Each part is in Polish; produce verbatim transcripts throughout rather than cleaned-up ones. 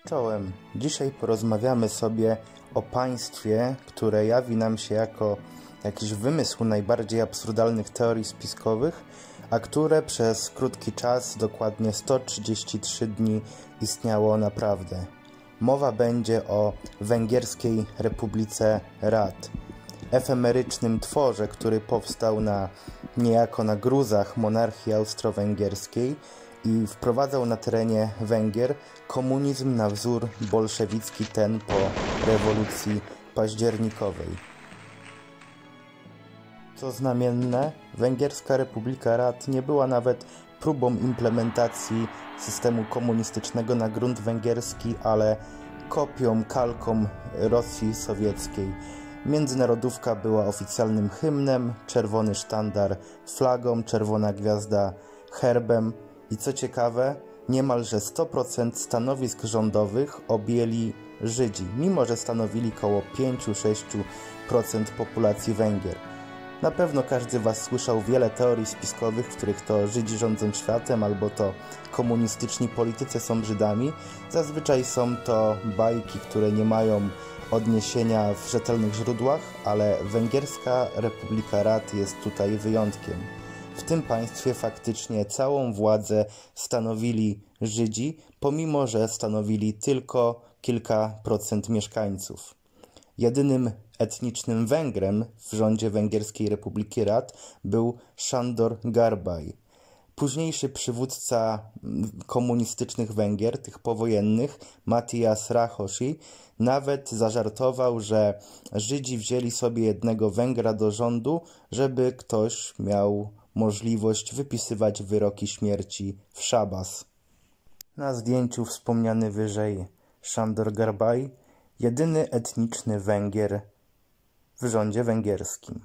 Czołem. Dzisiaj porozmawiamy sobie o państwie, które jawi nam się jako jakiś wymysł najbardziej absurdalnych teorii spiskowych, a które przez krótki czas, dokładnie sto trzydzieści trzy dni, istniało naprawdę. Mowa będzie o Węgierskiej Republice Rad, efemerycznym tworze, który powstał na, niejako na gruzach monarchii austro-węgierskiej i wprowadzał na terenie Węgier komunizm na wzór bolszewicki, ten po rewolucji październikowej. Co znamienne, Węgierska Republika Rad nie była nawet próbą implementacji systemu komunistycznego na grunt węgierski, ale kopią, kalką Rosji sowieckiej. Międzynarodówka była oficjalnym hymnem, czerwony sztandar flagą, czerwona gwiazda herbem i co ciekawe, niemalże sto procent stanowisk rządowych objęli Żydzi, mimo że stanowili około pięć do sześciu procent populacji Węgier. Na pewno każdy z Was słyszał wiele teorii spiskowych, w których to Żydzi rządzą światem, albo to komunistyczni politycy są Żydami. Zazwyczaj są to bajki, które nie mają odniesienia w rzetelnych źródłach, ale Węgierska Republika Rad jest tutaj wyjątkiem. W tym państwie faktycznie całą władzę stanowili Żydzi, pomimo że stanowili tylko kilka procent mieszkańców. Jedynym etnicznym Węgrem w rządzie Węgierskiej Republiki Rad był Sándor Gárdai. Późniejszy przywódca komunistycznych Węgier, tych powojennych, Matyás Rákosi, nawet zażartował, że Żydzi wzięli sobie jednego Węgra do rządu, żeby ktoś miał możliwość wypisywać wyroki śmierci w szabas. Na zdjęciu wspomniany wyżej Sándor Gárdai, jedyny etniczny Węgier w rządzie węgierskim.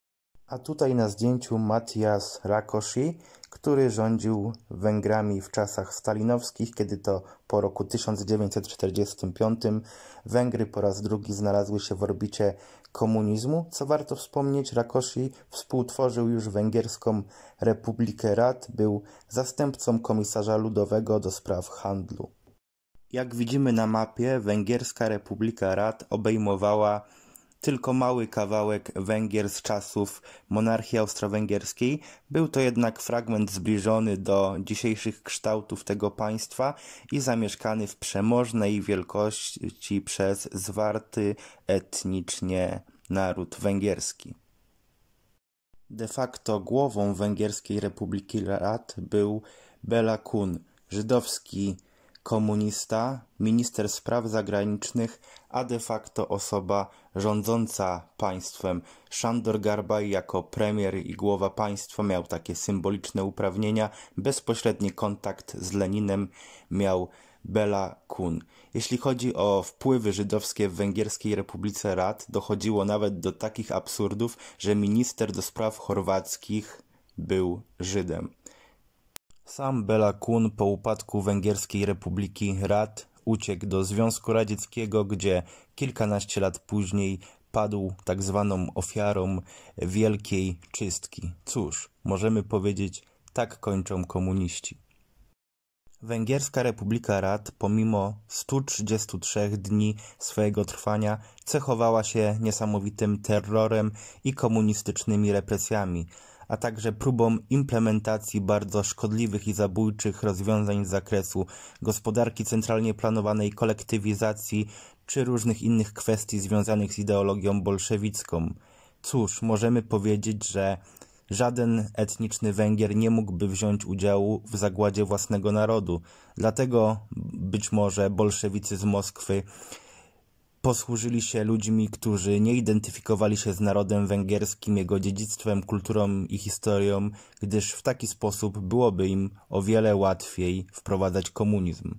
A tutaj na zdjęciu Matyás Rákosi, który rządził Węgrami w czasach stalinowskich, kiedy to po roku tysiąc dziewięćset czterdziestym piątym Węgry po raz drugi znalazły się w orbicie komunizmu. Co warto wspomnieć, Rákosi współtworzył już Węgierską Republikę Rad, był zastępcą komisarza ludowego do spraw handlu. Jak widzimy na mapie, Węgierska Republika Rad obejmowała tylko mały kawałek Węgier z czasów monarchii austro-węgierskiej. Był to jednak fragment zbliżony do dzisiejszych kształtów tego państwa i zamieszkany w przemożnej wielkości przez zwarty etnicznie naród węgierski. De facto głową Węgierskiej Republiki Rad był Béla Kun, żydowski komunista, minister spraw zagranicznych, a de facto osoba rządząca państwem. Sándor Gárdai jako premier i głowa państwa miał takie symboliczne uprawnienia. Bezpośredni kontakt z Leninem miał Béla Kun. Jeśli chodzi o wpływy żydowskie w Węgierskiej Republice Rad, dochodziło nawet do takich absurdów, że minister do spraw chorwackich był Żydem. Sam Béla Kun po upadku Węgierskiej Republiki Rad uciekł do Związku Radzieckiego, gdzie kilkanaście lat później padł tak zwaną ofiarą wielkiej czystki. Cóż, możemy powiedzieć, tak kończą komuniści. Węgierska Republika Rad pomimo stu trzydziestu trzech dni swojego trwania cechowała się niesamowitym terrorem i komunistycznymi represjami, a także próbą implementacji bardzo szkodliwych i zabójczych rozwiązań z zakresu gospodarki centralnie planowanej, kolektywizacji czy różnych innych kwestii związanych z ideologią bolszewicką. Cóż, możemy powiedzieć, że żaden etniczny Węgier nie mógłby wziąć udziału w zagładzie własnego narodu. Dlatego być może bolszewicy z Moskwy posłużyli się ludźmi, którzy nie identyfikowali się z narodem węgierskim, jego dziedzictwem, kulturą i historią, gdyż w taki sposób byłoby im o wiele łatwiej wprowadzać komunizm.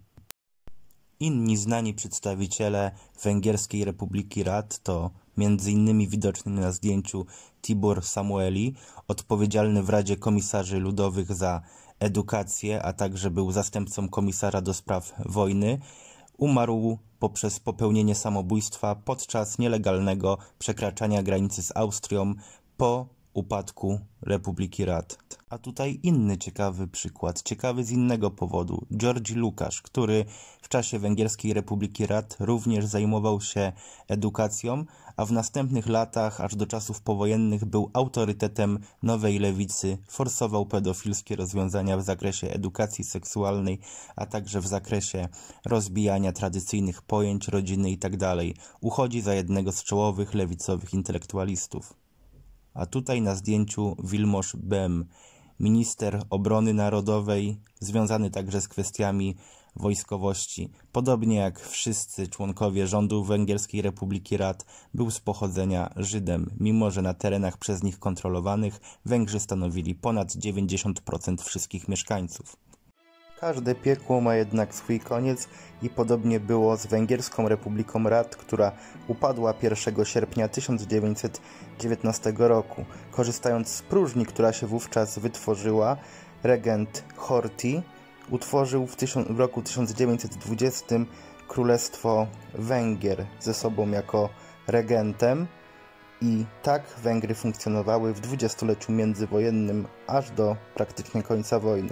Inni znani przedstawiciele Węgierskiej Republiki Rad to między innymi widoczny na zdjęciu Tibor Samueli, odpowiedzialny w Radzie Komisarzy Ludowych za edukację, a także był zastępcą komisarza do spraw wojny. Umarł poprzez popełnienie samobójstwa podczas nielegalnego przekraczania granicy z Austrią po upadku Republiki Rad. A tutaj inny ciekawy przykład, ciekawy z innego powodu. Georgi Lukács, który w czasie Węgierskiej Republiki Rad również zajmował się edukacją, a w następnych latach, aż do czasów powojennych, był autorytetem nowej lewicy, forsował pedofilskie rozwiązania w zakresie edukacji seksualnej, a także w zakresie rozbijania tradycyjnych pojęć rodziny itd. Uchodzi za jednego z czołowych lewicowych intelektualistów. A tutaj na zdjęciu Vilmos Bem, minister obrony narodowej, związany także z kwestiami wojskowości. Podobnie jak wszyscy członkowie rządu Węgierskiej Republiki Rad, był z pochodzenia Żydem, mimo że na terenach przez nich kontrolowanych Węgrzy stanowili ponad dziewięćdziesiąt procent wszystkich mieszkańców. Każde piekło ma jednak swój koniec i podobnie było z Węgierską Republiką Rad, która upadła pierwszego sierpnia tysiąc dziewięćset dziewiętnastego roku. Korzystając z próżni, która się wówczas wytworzyła, regent Horthy utworzył w, w roku tysiąc dziewięćset dwudziestym Królestwo Węgier ze sobą jako regentem i tak Węgry funkcjonowały w dwudziestoleciu międzywojennym aż do praktycznie końca wojny.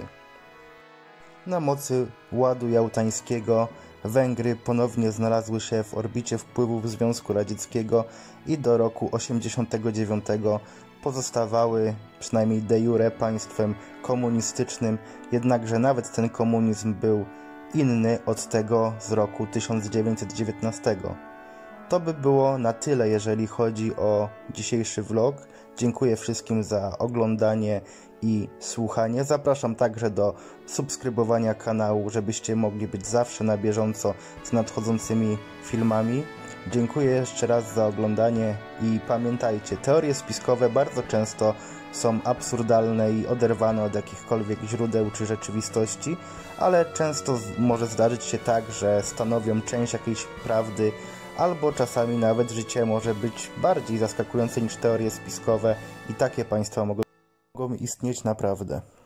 Na mocy Ładu Jałtańskiego Węgry ponownie znalazły się w orbicie wpływów Związku Radzieckiego i do roku osiemdziesiątego dziewiątego pozostawały przynajmniej de jure państwem komunistycznym, jednakże nawet ten komunizm był inny od tego z roku tysiąc dziewięćset dziewiętnastego. To by było na tyle, jeżeli chodzi o dzisiejszy vlog. Dziękuję wszystkim za oglądanie i słuchanie. Zapraszam także do subskrybowania kanału, żebyście mogli być zawsze na bieżąco z nadchodzącymi filmami. Dziękuję jeszcze raz za oglądanie i pamiętajcie, teorie spiskowe bardzo często są absurdalne i oderwane od jakichkolwiek źródeł czy rzeczywistości, ale często może zdarzyć się tak, że stanowią część jakiejś prawdy, albo czasami nawet życie może być bardziej zaskakujące niż teorie spiskowe i takie państwa mogą istnieć naprawdę.